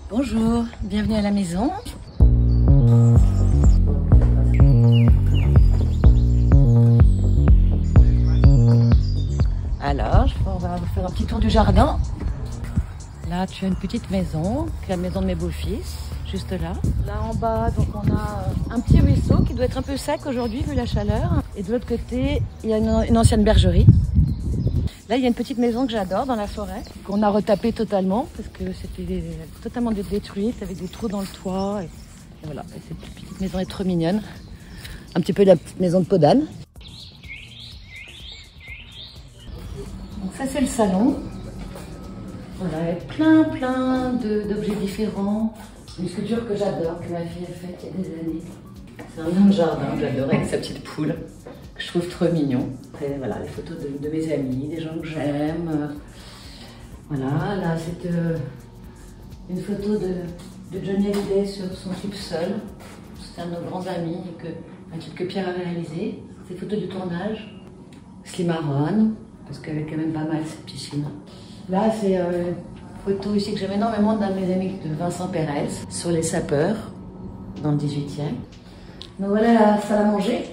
Bonjour, bienvenue à la maison. Alors, on va faire un petit tour du jardin. Là, tu as une petite maison, c'est la maison de mes beaux-fils, juste là. Là en bas, donc on a un petit ruisseau qui doit être un peu sec aujourd'hui vu la chaleur. Et de l'autre côté, il y a une ancienne bergerie. Là, il y a une petite maison que j'adore dans la forêt, qu'on a retapée totalement parce que c'était totalement détruite avec des trous dans le toit. Et voilà, et cette petite maison est trop mignonne. Un petit peu la petite maison de Podane. Donc ça, c'est le salon. Voilà, avec plein d'objets différents. Une sculpture que j'adore, que ma fille a faite il y a des années. C'est un nain de jardin, j'adore, avec sa petite poule, que je trouve trop mignon. Après, voilà, les photos de mes amis, des gens que j'aime. Voilà, là, c'est une photo de Johnny Hallyday sur son tube seul. C'est un de nos grands amis que Pierre a réalisé. C'est une photo du tournage. Slim Aaron, parce qu'elle est quand même pas mal cette piscine. Là, c'est une photo ici que j'aime énormément d'un de mes amis, de Vincent Pérez, sur les sapeurs, dans le 18e. Donc voilà la salle à manger.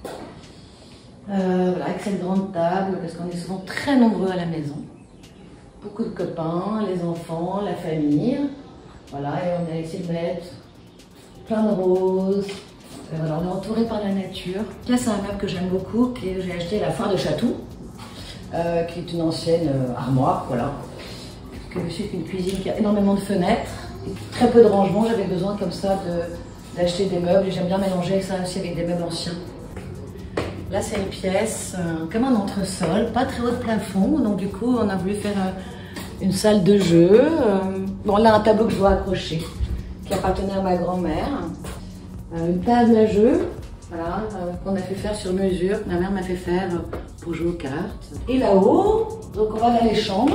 Voilà, avec cette grande table, parce qu'on est souvent très nombreux à la maison. Beaucoup de copains, les enfants, la famille. Voilà, et on a essayé de mettre plein de roses. Voilà, on est entouré par la nature. Là, c'est un meuble que j'aime beaucoup, que j'ai acheté à la foire de Chatou, qui est une ancienne armoire, voilà. Que je suis une cuisine qui a énormément de fenêtres, et très peu de rangement. J'avais besoin comme ça d'acheter des meubles, et j'aime bien mélanger ça aussi avec des meubles anciens. Là, c'est une pièce comme un entresol, pas très haut de plafond, donc du coup, on a voulu faire une salle de jeu. Bon, là, un tableau que je dois accrocher, qui appartenait à ma grand-mère. Une table à jeu, voilà, qu'on a fait faire sur mesure. Ma mère m'a fait faire pour jouer aux cartes. Et là-haut, donc on va dans les chambres.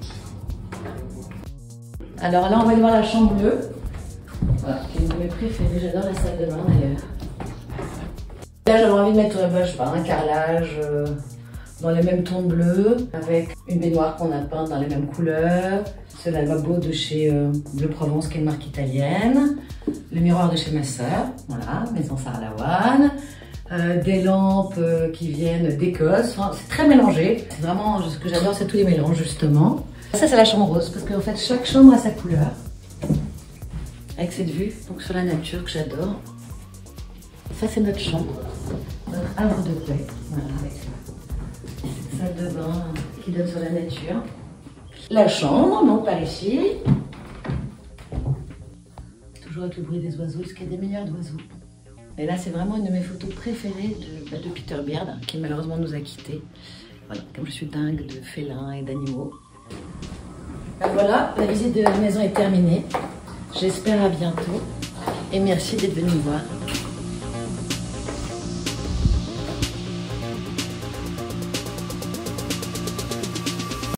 Alors là, on va aller voir la chambre bleue. Voilà, qui est une de mes préférées. J'adore la salle de bain d'ailleurs. Là, j'avais envie de mettre je sais pas, un carrelage dans les mêmes tons bleus, avec une baignoire qu'on a peinte dans les mêmes couleurs. C'est le lavabo de chez Bleu Provence, qui est une marque italienne. Le miroir de chez ma soeur, voilà, maison Sarah Lawane. Des lampes qui viennent d'Écosse. Enfin, c'est très mélangé. C'est vraiment ce que j'adore, c'est tous les mélanges justement. Ça, c'est la chambre rose, parce qu'en fait, chaque chambre a sa couleur. Avec cette vue donc sur la nature que j'adore. Ça, c'est notre chambre, notre havre de paix. Voilà, avec cette salle de bain qui donne sur la nature. La chambre, donc par ici. Toujours avec le bruit des oiseaux, ce qui est des meilleurs d'oiseaux. Et là, c'est vraiment une de mes photos préférées de Peter Beard, qui malheureusement nous a quittés. Voilà, comme je suis dingue de félins et d'animaux. Voilà, la visite de la maison est terminée. J'espère à bientôt. Et merci d'être venu me voir.